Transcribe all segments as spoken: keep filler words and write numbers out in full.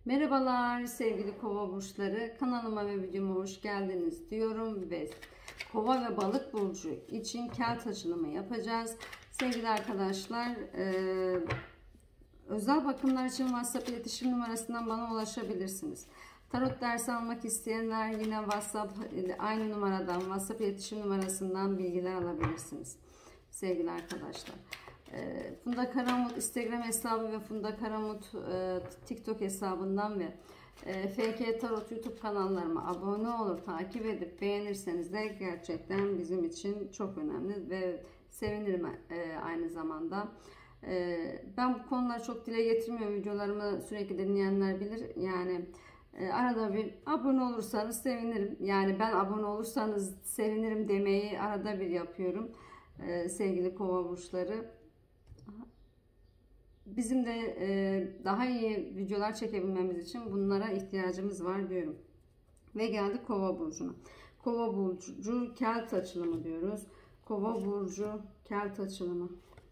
Merhabalar sevgili kova burçları, kanalıma ve videoma hoş geldiniz diyorum ve kova ve balık burcu için kelt açılımı yapacağız. Sevgili arkadaşlar, e, özel bakımlar için WhatsApp iletişim numarasından bana ulaşabilirsiniz. Tarot dersi almak isteyenler yine WhatsApp aynı numaradan, WhatsApp iletişim numarasından bilgiler alabilirsiniz sevgili arkadaşlar. Funda Karamut Instagram hesabı ve Funda Karamut e, TikTok hesabından ve e, F K Tarot YouTube kanallarıma abone olur, takip edip beğenirseniz de gerçekten bizim için çok önemli ve sevinirim e, aynı zamanda. E, ben bu konuları çok dile getirmiyorum. Videolarımı sürekli dinleyenler bilir. Yani e, arada bir abone olursanız sevinirim. Yani ben abone olursanız sevinirim demeyi arada bir yapıyorum. E, sevgili kova burçları. Bizim de e, daha iyi videolar çekebilmemiz için bunlara ihtiyacımız var diyorum. Ve geldik kova burcuna. Kova burcu kelt açılımı diyoruz. Kova burcu kelt açılımı.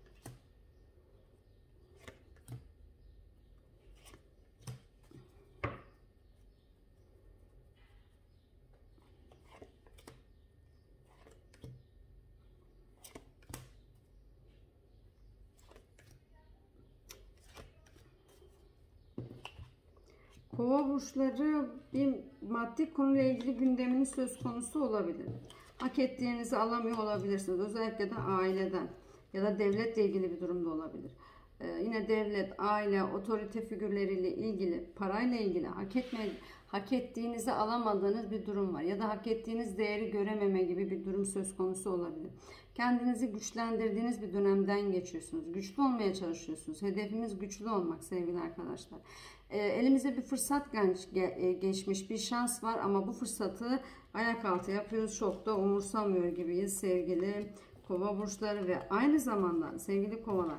Kova burçları bir maddi konuyla ilgili gündeminiz söz konusu olabilir. Hak ettiğinizi alamıyor olabilirsiniz. Özellikle de aileden ya da devletle ilgili bir durumda olabilir. Ee, yine devlet, aile, otorite figürleriyle ilgili, parayla ilgili hak etme, hak ettiğinizi alamadığınız bir durum var. Ya da hak ettiğiniz değeri görememe gibi bir durum söz konusu olabilir. Kendinizi güçlendirdiğiniz bir dönemden geçiyorsunuz. Güçlü olmaya çalışıyorsunuz. Hedefimiz güçlü olmak sevgili arkadaşlar. E, elimize bir fırsat geçmiş, bir şans var ama bu fırsatı ayak altı yapıyoruz. Çok da umursamıyor gibiyiz sevgili kova burçları ve aynı zamanda sevgili kovalar.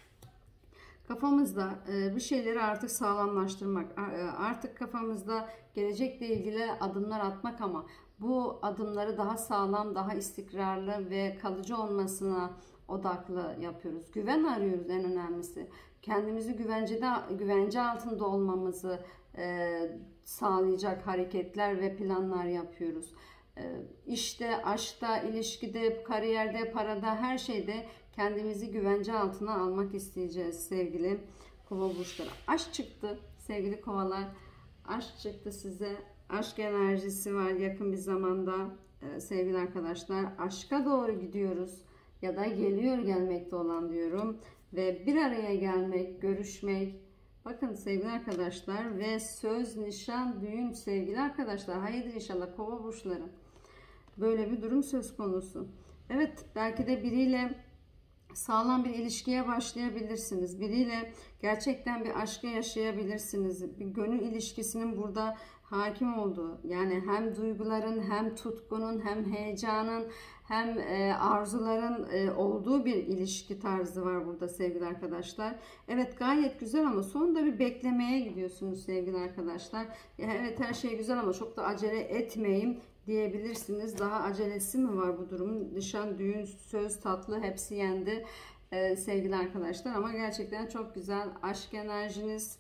Kafamızda bir şeyleri artık sağlamlaştırmak, artık kafamızda gelecekle ilgili adımlar atmak ama bu adımları daha sağlam, daha istikrarlı ve kalıcı olmasına odaklı yapıyoruz. Güven arıyoruz en önemlisi. Kendimizi güvencede, güvence altında olmamızı e, sağlayacak hareketler ve planlar yapıyoruz. E, işte, aşkta, ilişkide, kariyerde, parada, her şeyde kendimizi güvence altına almak isteyeceğiz sevgili kova burçları. Aşk çıktı sevgili kovalar. Aşk çıktı size. Aşk enerjisi var yakın bir zamanda ee, sevgili arkadaşlar. Aşka doğru gidiyoruz ya da geliyor gelmekte olan diyorum. Ve bir araya gelmek, görüşmek. Bakın sevgili arkadaşlar ve söz, nişan, düğün sevgili arkadaşlar. Hayırdır inşallah kova burçları. Böyle bir durum söz konusu. Evet, belki de biriyle sağlam bir ilişkiye başlayabilirsiniz. Biriyle gerçekten bir aşkı yaşayabilirsiniz. Bir gönül ilişkisinin burada hakim olduğu, yani hem duyguların hem tutkunun hem heyecanın hem arzuların olduğu bir ilişki tarzı var burada sevgili arkadaşlar. Evet, gayet güzel ama sonunda bir beklemeye gidiyorsunuz sevgili arkadaşlar. Evet, her şey güzel ama çok da acele etmeyin diyebilirsiniz. Daha acelesi mi var bu durumun? Nişan, düğün, söz, tatlı hepsi yendi ee, sevgili arkadaşlar. Ama gerçekten çok güzel. Aşk enerjiniz,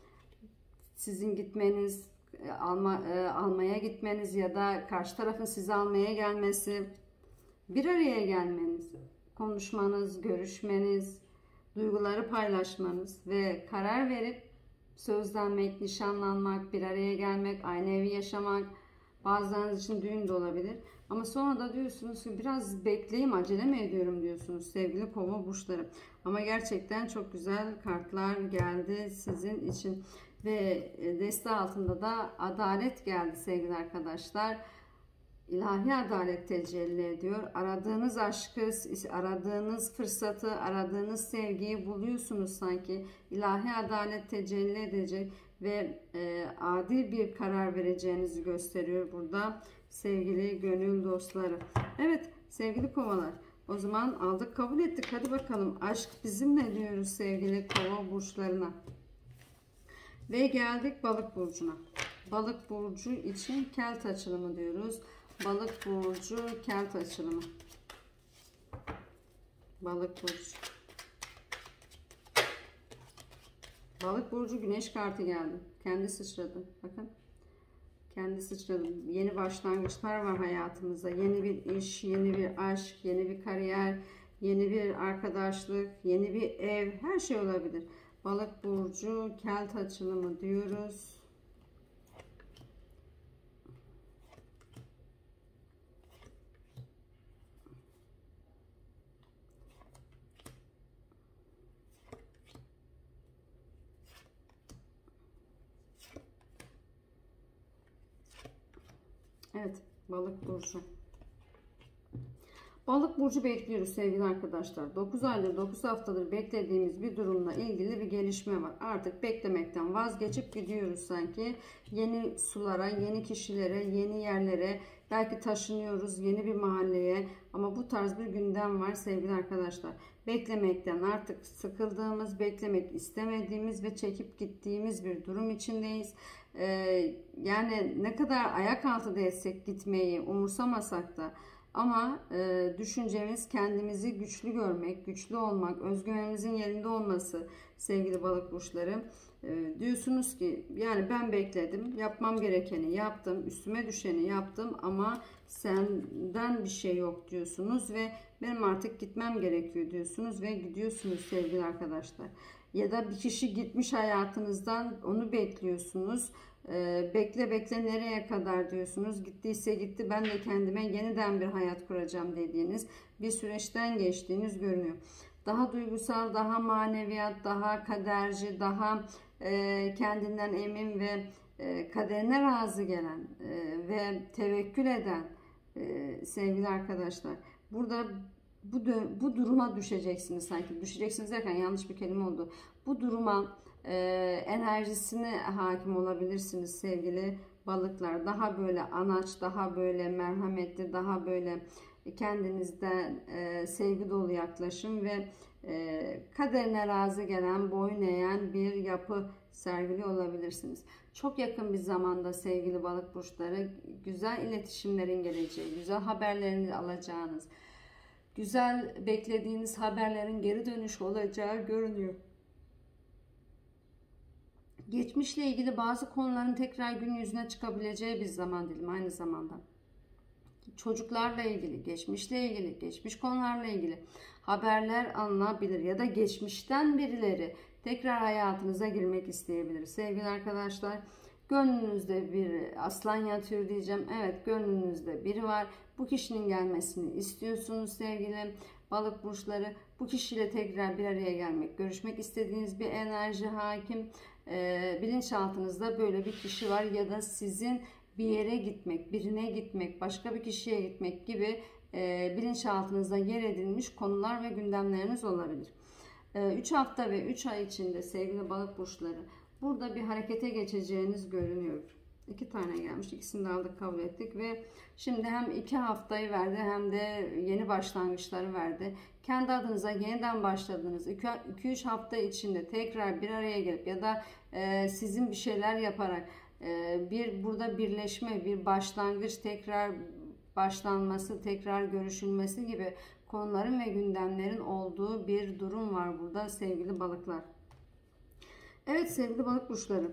sizin gitmeniz, alma, e, almaya gitmeniz ya da karşı tarafın sizi almaya gelmesi, bir araya gelmeniz, konuşmanız, görüşmeniz, duyguları paylaşmanız ve karar verip sözlenmek, nişanlanmak, bir araya gelmek, aynı evi yaşamak. Bazılarınız için düğün de olabilir. Ama sonra da diyorsunuz ki biraz bekleyeyim, acele mi ediyorum diyorsunuz sevgili kova burçları. Ama gerçekten çok güzel kartlar geldi sizin için. Ve deste altında da adalet geldi sevgili arkadaşlar. İlahi adalet tecelli ediyor. Aradığınız aşkı, aradığınız fırsatı, aradığınız sevgiyi buluyorsunuz sanki. İlahi adalet tecelli edecek ve e, adil bir karar vereceğinizi gösteriyor burada sevgili gönül dostları. Evet sevgili kovalar, o zaman aldık kabul ettik. Hadi bakalım aşk bizimle diyoruz sevgili kova burçlarına. Ve geldik balık burcuna. Balık burcu için kelt açılımı diyoruz. Balık burcu kelt açılımı. Balık burcu. Balık burcu güneş kartı geldi. Kendi sıçradı. Bakın. Kendi sıçradı. Yeni başlangıçlar var hayatımızda. Yeni bir iş, yeni bir aşk, yeni bir kariyer, yeni bir arkadaşlık, yeni bir ev. Her şey olabilir. Balık burcu kelt açılımı diyoruz. Evet, balık burcu. Balık burcu bekliyoruz sevgili arkadaşlar. dokuz aydır, dokuz haftadır beklediğimiz bir durumla ilgili bir gelişme var. Artık beklemekten vazgeçip gidiyoruz sanki. Yeni sulara, yeni kişilere, yeni yerlere, belki taşınıyoruz yeni bir mahalleye. Ama bu tarz bir gündem var sevgili arkadaşlar. Beklemekten artık sıkıldığımız, beklemek istemediğimiz ve çekip gittiğimiz bir durum içindeyiz. Ee, yani ne kadar ayak altı etsek gitmeyi umursamasak da, ama e, düşüncemiz kendimizi güçlü görmek, güçlü olmak, özgüvenimizin yerinde olması sevgili balık burçları. E, diyorsunuz ki yani ben bekledim, yapmam gerekeni yaptım, üstüme düşeni yaptım ama senden bir şey yok diyorsunuz ve benim artık gitmem gerekiyor diyorsunuz ve gidiyorsunuz sevgili arkadaşlar. Ya da bir kişi gitmiş hayatınızdan, onu bekliyorsunuz. Ee, bekle bekle nereye kadar diyorsunuz. Gittiyse gitti, ben de kendime yeniden bir hayat kuracağım dediğiniz bir süreçten geçtiğiniz görünüyor. Daha duygusal, daha maneviyat, daha kaderci, daha e, kendinden emin ve e, kaderine razı gelen e, ve tevekkül eden e, sevgili arkadaşlar. Burada bu, bu duruma düşeceksiniz sanki. Düşeceksiniz derken yanlış bir kelime oldu. Bu duruma e, enerjisine hakim olabilirsiniz sevgili balıklar. Daha böyle anaç, daha böyle merhametli, daha böyle kendinizden e, sevgi dolu yaklaşım ve e, kaderine razı gelen, boyun eğen bir yapı sergili olabilirsiniz. Çok yakın bir zamanda sevgili balık burçları güzel iletişimlerin geleceği, güzel haberlerini alacağınız, güzel beklediğiniz haberlerin geri dönüşü olacağı görünüyor. Geçmişle ilgili bazı konuların tekrar gün yüzüne çıkabileceği bir zaman dilimi aynı zamanda. Çocuklarla ilgili, geçmişle ilgili, geçmiş konularla ilgili haberler alınabilir ya da geçmişten birileri tekrar hayatınıza girmek isteyebilir. Sevgili arkadaşlar, gönlünüzde bir aslan yatıyor diyeceğim. Evet, gönlünüzde biri var. Bu kişinin gelmesini istiyorsunuz sevgili balık burçları. Bu kişiyle tekrar bir araya gelmek, görüşmek istediğiniz bir enerji hakim. Ee, bilinçaltınızda böyle bir kişi var ya da sizin bir yere gitmek, birine gitmek, başka bir kişiye gitmek gibi e, bilinçaltınızda yer edilmiş konular ve gündemleriniz olabilir. üç hafta ve üç ay içinde sevgili balık burçları burada bir harekete geçeceğiniz görünüyor. İki tane gelmiş, ikisini de aldık, kabul ettik ve şimdi hem iki haftayı verdi hem de yeni başlangıçları verdi. Kendi adınıza yeniden başladığınız iki üç hafta içinde tekrar bir araya gelip ya da e, sizin bir şeyler yaparak e, bir burada birleşme, bir başlangıç, tekrar başlanması, tekrar görüşülmesi gibi konuların ve gündemlerin olduğu bir durum var burada sevgili balıklar. Evet sevgili balık burçları,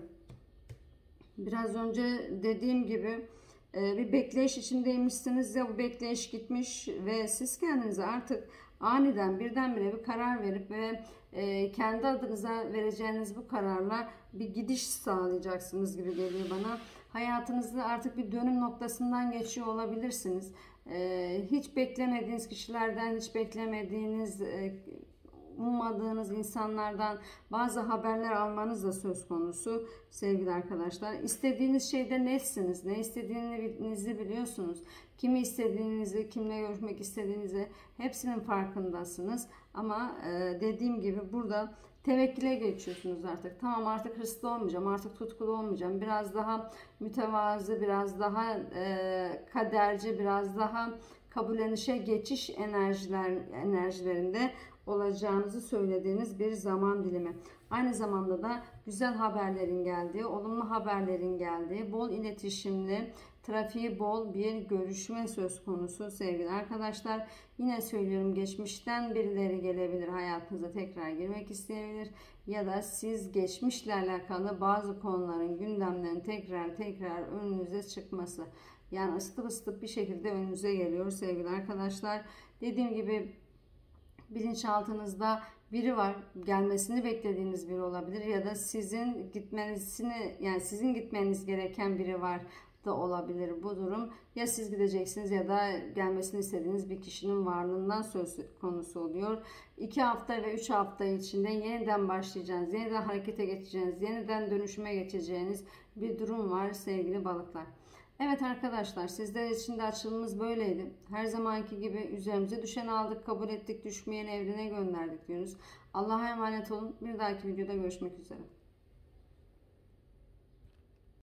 biraz önce dediğim gibi bir bekleyiş içindeymişsiniz ya, bu bekleyiş gitmiş ve siz kendinize artık aniden birdenbire bir karar verip ve kendi adınıza vereceğiniz bu kararla bir gidiş sağlayacaksınız gibi geliyor bana. Hayatınızda artık bir dönüm noktasından geçiyor olabilirsiniz. Hiç beklemediğiniz kişilerden, hiç beklemediğiniz, ummadığınız insanlardan bazı haberler almanız da söz konusu sevgili arkadaşlar. İstediğiniz şeyde netsiniz, ne istediğinizi biliyorsunuz. Kimi istediğinizi, kimle görüşmek istediğinizi hepsinin farkındasınız. Ama dediğim gibi burada tevekküle geçiyorsunuz artık. Tamam, artık hırslı olmayacağım, artık tutkulu olmayacağım. Biraz daha mütevazı, biraz daha e, kaderci, biraz daha kabullenişe geçiş enerjiler enerjilerinde olacağınızı söylediğiniz bir zaman dilimi. Aynı zamanda da güzel haberlerin geldiği, olumlu haberlerin geldiği, bol iletişimli, trafiği bol bir görüşme söz konusu sevgili arkadaşlar. Yine söylüyorum, geçmişten birileri gelebilir, hayatınıza tekrar girmek isteyebilir. Ya da siz geçmişle alakalı bazı konuların gündemden tekrar tekrar önünüze çıkması. Yani ısıtıp ısıtıp bir şekilde önünüze geliyor sevgili arkadaşlar. Dediğim gibi bilinçaltınızda biri var, gelmesini beklediğiniz biri olabilir ya da sizin gitmesini, yani sizin gitmeniz gereken biri var da olabilir bu durum. Ya siz gideceksiniz ya da gelmesini istediğiniz bir kişinin varlığından söz konusu oluyor. iki hafta ve üç hafta içinde yeniden başlayacağınız, yeniden harekete geçeceğiniz, yeniden dönüşüme geçeceğiniz bir durum var sevgili balıklar. Evet arkadaşlar, sizler için de açılımımız böyleydi. Her zamanki gibi üzerimize düşen aldık, kabul ettik, düşmeyen evrene gönderdik diyoruz. Allah'a emanet olun. Bir dahaki videoda görüşmek üzere.